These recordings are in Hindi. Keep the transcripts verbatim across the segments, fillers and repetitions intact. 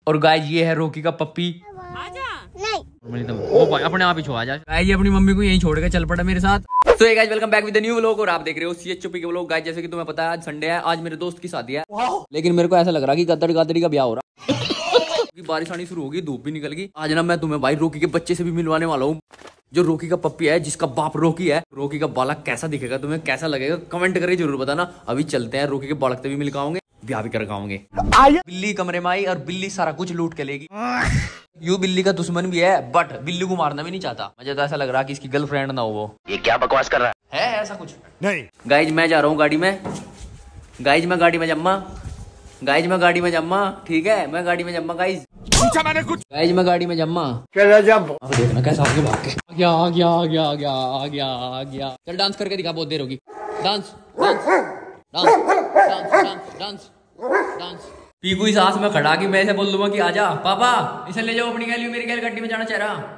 और गाइस ये है रॉकी का पप्पी। ओ भाई अपने आप ही छोड़ जा। गाइस ये अपनी मम्मी को यहीं छोड़ के चल पड़ा मेरे साथ। तो hey guys, welcome back with the new vlog और आप देख रहे हो सीएचओपी के व्लॉग। गाइस जैसे कि तुम्हें पता है आज संडे है, आज मेरे दोस्त की शादी है, लेकिन मेरे को ऐसा लग रहा है कि गद्दड़ गादड़ी का ब्याह हो रहा है। बारिश आनी शुरू होगी, धूप भी निकल गई। आज ना मैं तुम्हें भाई रॉकी के बच्चे से भी मिलवाने वाला हूँ, जो रॉकी का पप्पी है, जिसका बाप रॉकी है। रॉकी का बालक कैसा दिखेगा, तुम्हें कैसा लगेगा, कमेंट करके जरूर बताना। अभी चलते हैं, रॉकी के बालक से भी मिल पाओगे, ब्याह भी कर गाओगे। बिल्ली कमरे में आई और बिल्ली सारा कुछ लूट के लेगी। यू बिल्ली का दुश्मन भी है, बट बिल्ली को मारना भी नहीं चाहता। मुझे तो ऐसा लग रहा है कि इसकी गर्लफ्रेंड ना हो। वो ये क्या बकवास कर रहा है, है ऐसा कुछ नहीं। गाइज मैं जा रहा हूँ गाड़ी में, गाइज मैं गाड़ी में जम्मा, गाइज मैं गाड़ी में जम्मा, ठीक है मैं गाड़ी में जम्मा। गाइज पूछा मैंने कुछ, गाइज मैं गाड़ी में जम्मा। चल जब अब देखना कैसा आगे भाग के आ गया आ गया आ गया आ गया आ गया आ गया। चल डांस करके दिखा, बहुत देर होगी। Dance dance dance dance dance dance. Piku इस आस में खड़ा कि मैं ऐसे बोल दूंगा कि आजा पापा इसे ले जाओ अपनी गैली, मेरी गैल गड्डी में जाना चाह रहा।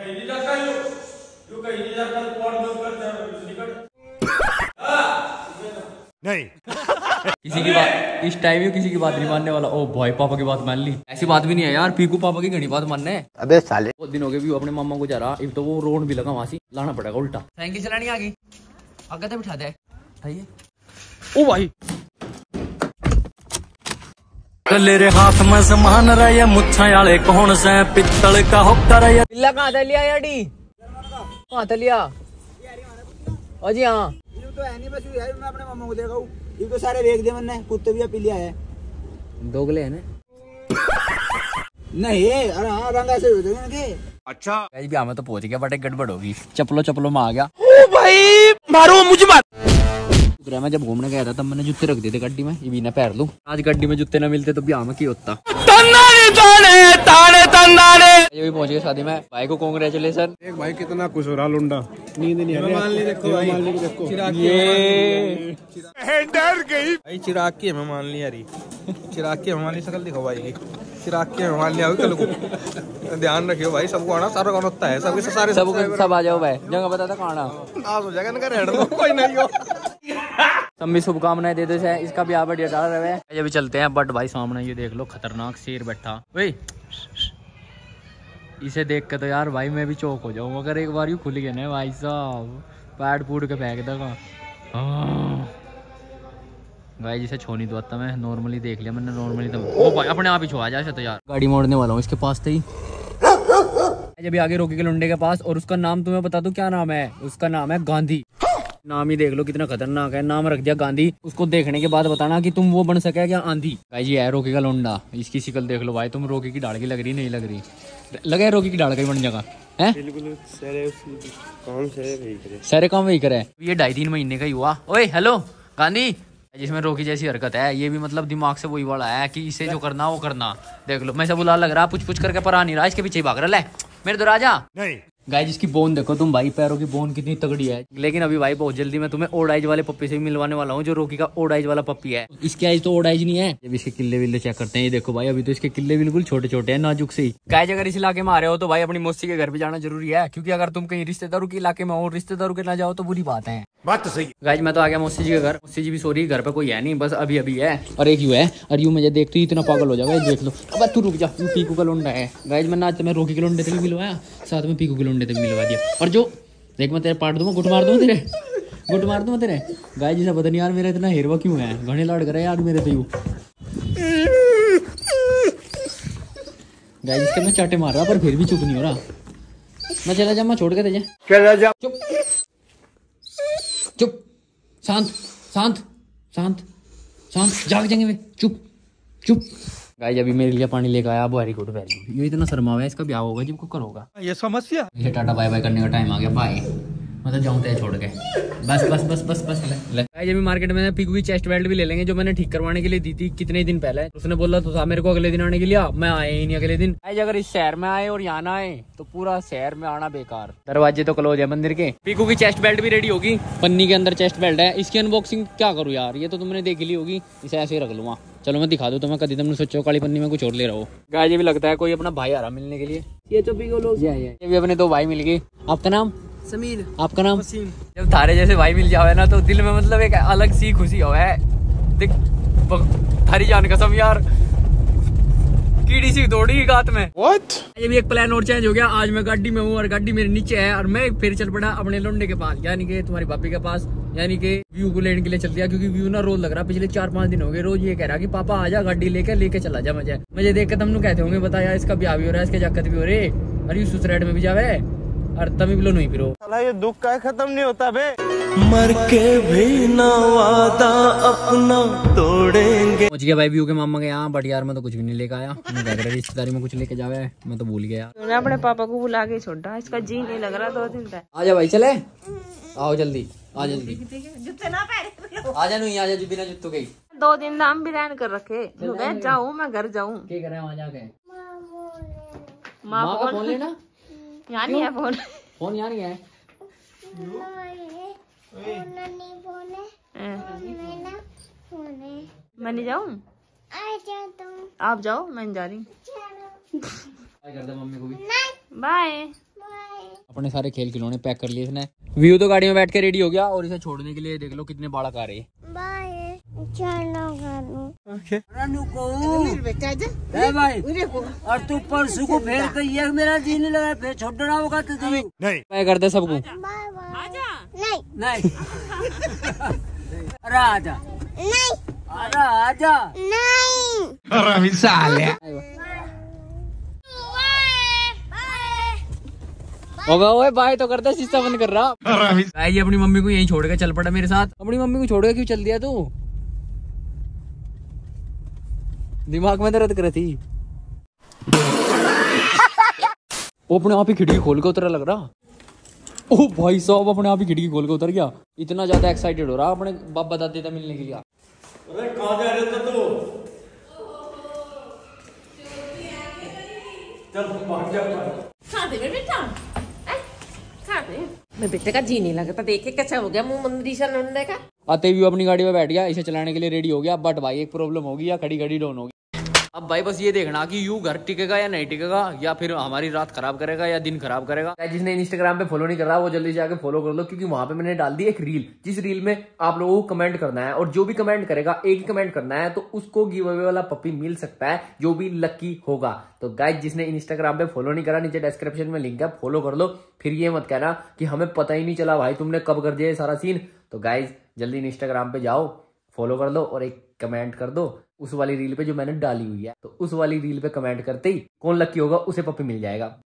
नहीं किसी की बात इस टाइम में किसी की बात नहीं मानने वाला। ओ भाई पापा की बात मान ली, ऐसी बात भी नहीं है यार। पीकू पापा की घनी बात मानने है। अबे साले बहुत दिन हो गए भी अपने मामा को जा रहा, एक तो वो रोड भी लगा, वहां से लाना पड़ेगा उल्टा। साइकिल चलानी आ गई, आगे तो बिठा दे। ओ भाई तेरे हाथ में समान रहे मुच्छा वाले कौन से पित्तल का होकर ये बिल्ला कहाँ था लिया याडी, कहाँ था लिया? ओ जी हाँ तो है नहीं, बस यार मैं अपने मामा को देखा हूँ। ये तो सारे देख दे मैंने, कुत्ते भी पी लिया है। दोगले है ना? नहीं अरे हाँ रंग ऐसे हो जाएंगे। अच्छा गाइस भी हमें तो पहुंच गया, बट एक गड़बड़ होगी। चप्पलों चप्पलों में आ गया। ओ भाई मारो मुझे मार। मैं जब घूमने गया था तब मैंने जूते रख दिए थे गड्डी में, ये भी ना पैर लूं। आज गड्डी में जूते ना मिलते तो ब्याह में की होता। ताने ताने ताने ये भी पहुंच गए शादी में। भाई को कांग्रेचुलेशन। एक भाई कितना खुश हो रहा लुंडा, नींद नहीं आ रही। मान ली देखो भाई, देखो ये डर गई भाई। चिराग की हमें मान ली यारी, चिराग की हमारी शक्ल दिखाओ भाई, चिराग की मान लिया कल को। ध्यान रखियो भाई, सबको आना सारा कौन होता है, सबके सारे सब सब आ जाओ भाई, जगह बता था कहाँ नाश हो जाएगा, इनका रेड दो कोई नहीं हो। सब शुभकामनाएं दे दो से इसका भी बढ़िया डाल रहे हैं। ये भी चलते हैं, बट भाई सामने ये देख लो खतरनाक शेर बैठा। भाई इसे देख के तो यार भाई मैं भी चौक हो जाऊँ, अगर एक बार यूँ खुल गया ना भाई साहब, पैड पूड के फेंक देगा भाई। जिसे छो नहीं दोता मैं, नॉर्मली देख लिया मैंने, नॉर्मली तो ओ भाई अपने आप ही छो आ जाए तो यार। गाड़ी मोड़ने वाला हूँ इसके पास से ही, जब आगे रॉकी के लुंडे के पास। और उसका नाम तुम्हें बता दूं क्या नाम है? उसका नाम है गांधी। नाम ही देख लो कितना खतरनाक है, नाम रख दिया गांधी। उसको देखने के बाद बताना कि तुम वो बन सके क्या आंधी। भाई जी है रॉकी का लुंडा, इसकी शिकल देख लो भाई तुम। रॉकी की डाल की लग रही नहीं लग रही? लगे रॉकी की डाल का बन जगह है, सारे काम वही करे। ये ढाई तीन महीने का ही हुआ। ओए हेलो गांधी, जिसमें रॉकी जैसी हरकत है, ये भी मतलब दिमाग से वही वाला है कि इसे जो करना वो करना। देख लो मैं सब बुला लग रहा, पुछ पुछ करके पर आ नहीं रहा, इसके पीछे भाग रहा है मेरे तो राजा। नहीं गाइस इसकी बोन देखो तुम भाई, पैरों की बोन कितनी तगड़ी है। लेकिन अभी भाई बहुत जल्दी मैं तुम्हें ओल्ड एज वाले पप्पी से भी मिलवाने वाला हूँ, जो रॉकी का ओल्ड एज वाला पप्पी है। इसकी एज तो ओल्ड एज नहीं है। जब इसके किल्ले विल्ले चेक करते हैं, ये देखो भाई अभी तो इसके किल्ले बिल्कुल छोटे छोटे हैं, नाजुक से ही। गाइस अगर इस इलाके में आ रहे हो तो भाई अपनी मौसी के घर पे जाना जरूरी है, क्योंकि अगर तुम कहीं रिश्तेदारों के इलाके में हो, रिश्तेदारों के ना जाओ तो बुरी बात है। बात तो सही। गाइस मैं तो आ गया मौसी जी के घर। मौसी जी भी सॉरी घर पे कोई है नहीं, बस अभी अभी है। और एक यू है, और यू मुझे देखते ही इतना पागल हो जाएगा, देख लो। अब तू रुक जा, पीकू का लुंडा है। गाइस मैंने आज तुम्हें रॉकी के लुंडे से भी मिलवाया, साथ में पीकू के लुंडे से भी मिलवा दिया। और जो देख मैं तेरे पाट दूंगा, गुट मार दूंगा तेरे, गुट मार दूंगा तेरे। गाइस जैसा पता नहीं यार मेरा इतना हेरवा क्यों है, घने लाड करे यार मेरे तो यू। गाइस इसके मैं चाटे मार रहा पर फिर भी चुप नहीं हो रहा। मैं चला जा, मैं छोड़ के दे चला जा। चुप चुप, शांत शांत शांत शांत, जाग जाएंगे वे, चुप चुप। गाइस अभी मेरे लिए पानी लेकर आया, वेरी गुड वेरी गुड। ये इतना शर्मा हुआ है, इसका ब्याह होगा जब को करोगा। ये समस्या, ये टाटा बाय बाय करने का टाइम आ गया, बाय। मतलब जाऊँ तेरे छोड़ के, बस बस बस बस बस ले। गाइस अभी मार्केट में पीकू की चेस्ट बेल्ट भी ले लेंगे, जो मैंने ठीक करवाने के लिए दी थी कितने दिन पहले। उसने बोला तो था मेरे को अगले दिन आने के लिए, मैं आया ही नहीं अगले दिन। गाइस अगर इस शहर में आए और यहाँ ना आए तो पूरा शहर में आना बेकार। दरवाजे तो क्लोज है मंदिर के। पीकू की चेस्ट बेल्ट भी रेडी होगी, पन्नी के अंदर चेस्ट बेल्ट है। इसकी अनबॉक्सिंग क्या करूँ यार, ये तो तुमने देख ली होगी, इसे ऐसे ही रख लूंगा। चलो मैं दिखा दूं तुम्हें, कभी तुमने सोचो काली पन्नी में कुछ और ले रहा हो। गाइस ये भी लगता है कोई अपना भाई आ रहा मिलने के लिए। ये तो पीकू लोग ये भी अपने दो भाई मिल गए। आपका नाम? समीर। आपका नाम? जब थारे जैसे भाई मिल जावे ना तो दिल में मतलब एक अलग सी खुशी हो है। देख थारी जान कसम यार, कीड़ी सी दौड़ी गात में। What? ये भी एक प्लान और चेंज हो गया। आज मैं गाड़ी में हूँ और गाड़ी मेरे नीचे है और मैं फिर चल पड़ा अपने लोंडे के पास, यानी कि तुम्हारी भाभी के पास, यानी कि व्यू को लेने के लिए चल दिया। क्योंकि व्यू ना रोज लग रहा, पिछले चार पांच दिन हो गए रोज ये कह रहा कि पापा आजा गाड़ी लेके लेके चला जा मुझे। मुझे देख के तुम कहते होंगे बताया इसका ब्याह भी हो रहा है, इसके जाकत भी हो रहे, अरे सुसराइड में भी जावे और तभी बोलो नहीं फिरो। ये दुख का खत्म नहीं होता बे। मर के भी ना वादा अपना तोड़ेंगे। पहुंच गया भाई व्यू के मामा के यहाँ, बट यार मैं तो कुछ भी नहीं लेके आया। मैं कह रहा रिश्तेदारी में कुछ लेके जावे, मैं तो भूल गया। तूने अपने पापा को बुला के छोड़ा, इसका जी नहीं लग रहा दो दिन तक। आजा भाई चले, आओ जल्दी, आ जल्दी, जूते ना पहने, आजा नहीं आजा जी बिना जुत्तों के। दो दिन नाम भी रहन कर रखे, जाऊँ मैं घर जाऊँ, क्या करे वहाँ जाके? माँ का फोन लेना, यहाँ नहीं है फोन, फोन यहाँ नहीं है। मैं नहीं जाऊँ, आप जाओ, मैं नहीं जा रही। बाय कर दे मम्मी को भी, बाय। अपने सारे खेल खिलौने पैक कर लिए इसने। व्यू तो गाड़ी में बैठ के रेडी हो गया और इसे छोड़ने के लिए देख लो कितने बालक आ रहे हैं। और तू परसों को फेल कही मेरा जी नहीं लगा, फिर छोड़ना होगा तो तुम्हें नहीं मैं कर दे सबको। नहीं नहीं अरे आजा नहीं, अरे आजा नहीं, साले होगा ओए बाय तो करता, शीशा बंद कर रहा। भाई ये अपनी मम्मी को यहीं छोड़ के चल पड़ा मेरे साथ। अपनी मम्मी को छोड़ के क्यों चल दिया तू? दिमाग में दर्द कर रही थी। वो अपने आप ही खिड़की खोल के उतरा लग रहा। ओ भाई साहब अपने आप ही खिड़की खोल के उतर गया। इतना ज्यादा एक्साइटेड हो रहा अपने बाप दादा था मिलने के लिए। अरे कहाँ जा रहे थे तू? चल भाग जा। मैं बेटे का जी नहीं लगता, देख के कैसा हो गया मुंह मंदिर नंदे का। आते भी अपनी गाड़ी में बैठ गया, इसे चलाने के लिए रेडी हो गया। बट भाई एक प्रॉब्लम होगी, या खड़ी खड़ी डाउन होगी। अब भाई बस ये देखना कि यू घर टिकेगा या नहीं टिकेगा, या फिर हमारी रात खराब करेगा या दिन खराब करेगा। जिसने इंस्टाग्राम पे फॉलो नहीं कर रहा वो जल्दी जाके फॉलो कर लो, क्योंकि वहां पे मैंने डाल दी एक रील, जिस रील में आप लोगों को कमेंट करना है और जो भी कमेंट करेगा, एक ही कमेंट करना है, तो उसको गिव अवे वाला पप्पी मिल सकता है, जो भी लकी होगा। तो गाइस जिसने इंस्टाग्राम पे फॉलो नहीं करा, नीचे डिस्क्रिप्शन में लिंक है, फॉलो कर लो। फिर ये मत कहना कि हमें पता ही नहीं चला भाई तुमने कब कर दिया सारा सीन। तो गाइस जल्दी इंस्टाग्राम पे जाओ, फॉलो कर लो और एक कमेंट कर दो उस वाली रील पे जो मैंने डाली हुई है। तो उस वाली रील पे कमेंट करते ही कौन लकी होगा उसे पप्पी मिल जाएगा।